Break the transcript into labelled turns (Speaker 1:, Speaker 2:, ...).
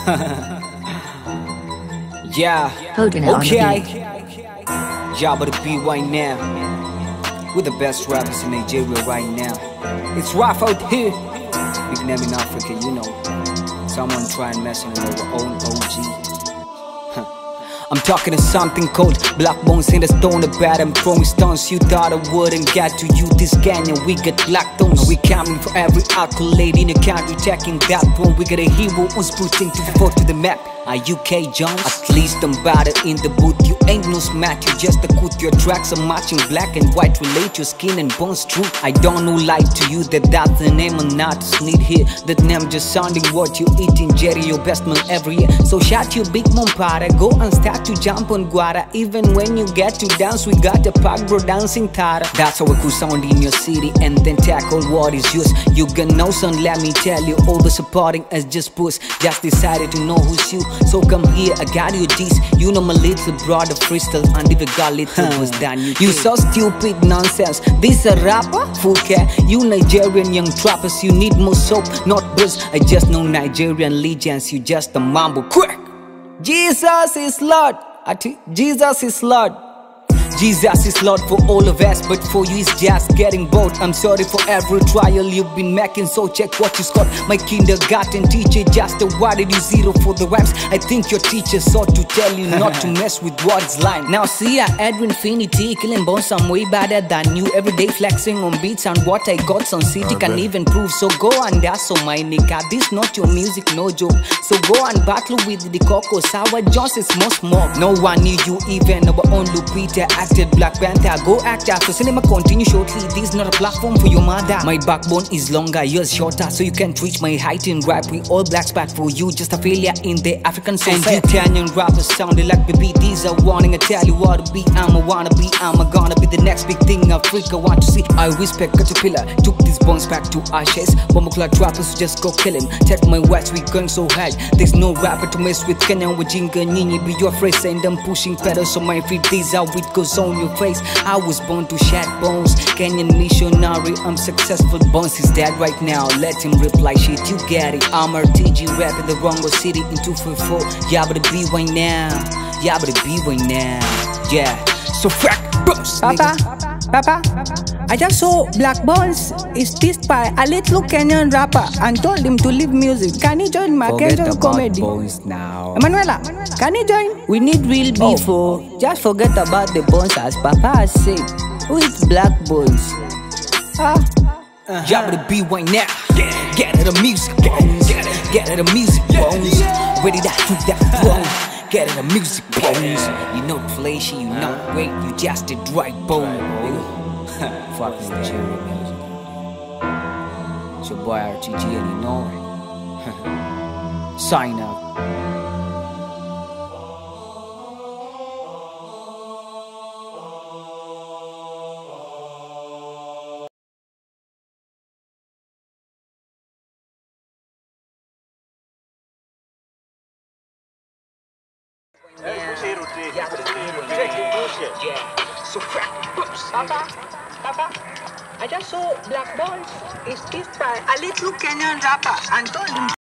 Speaker 1: Yeah, okay. Jabba the B right now. We're the best rappers in Nigeria right now. It's rough out here. Big name in Africa, you know. Someone try and mess with our own OG. I'm talking to something called Black Bones in the stone about them throwing stones. You thought I wouldn't get to you this canyon. We got black tones. We coming for every accolade in the country, taking that throne. We got a hero who's putting to to the map. Are you K. Jones? At least I'm better in the booth. You ain't no smack, you just a cut. Your tracks are matching black and white. Relate your skin and bones true. I don't know lie to you that that's the name of not need here. That name just sounding what you eating. Jerry, your best man every year. So shout your big mom para. Go and start to jump on guara. Even when you get to dance, we got a pack bro dancing tara. That's how we could sound in your city and then tackle what is yours. You got no son, let me tell you. All the supporting us just push. Just decided to know who's you. So come here, I got you this. You know my little brother freestyle and if you got little was done. You so stupid nonsense. This a rapper? Full care. You Nigerian young trappers, you need more soap, not buzz. I just know Nigerian legends, you just a mumble quick. Jesus is Lord. Jesus is Lord. Jesus is Lord for all of us, but for you it's just getting bored. I'm sorry for every trial you've been making, so check what you scored. My kindergarten teacher just awarded you 0 for the rhymes. I think your teacher sought to tell you not to mess with what's line. Now see ya, Edwin Finity, killing bones, I'm way better than you. Every day flexing on beats and what I got, some city can even prove. So go and that's on my nigga, this not your music, no joke. So go and battle with the Coco Sour Jones, it's more smoke. No one knew you even, our own Lupita acted Black Panther, go act after cinema continue shortly. This is not a platform for your mother. My backbone is longer, yours shorter, so you can't reach my height in rap. We all blacks bad for you, just a failure in the African society. And you Kenyan rappers sounding like baby. These are warning, I tell you what to be. I'm a wannabe, I'm a gonna be the next big thing Africa want to see. I respect Caterpillar, took these bones back to ashes. Bomboclat rappers just go kill him. Take my words, we going so high. There's no rapper to mess with. Kenyan with Jinga Nini, be your phrase, and I'm pushing pedals on my feet. These are it goes on your face. I was born to shed bones. Kenyan missionary, I'm successful. Bones is dead right now. Let him reply shit, you get it. I'm RTG rap in the Rongo City in 244. Yabba the B right now. Yabba the B right now. Yeah. So frack bones.
Speaker 2: Papa, I just saw Black Bones is dissed by a little Kenyan rapper and told him to leave music. Can he join my Kenyan comedy?
Speaker 1: Bones now.
Speaker 2: Emanuela, can he join?
Speaker 1: We need real beef. Just forget about the bones as Papa has said. Who is Black Bones? Jabba the B right now. Get it a music bones. Get it a music bones. Ready to do that throne. Get it a music bones. You know flashy, you not great, you just a dry bone. Fucking Nigeria music. It's your boy RTG and you know it. Sign up.
Speaker 2: So Papa, I just saw Black Bones is dissed by a little Kenyan rapper and told him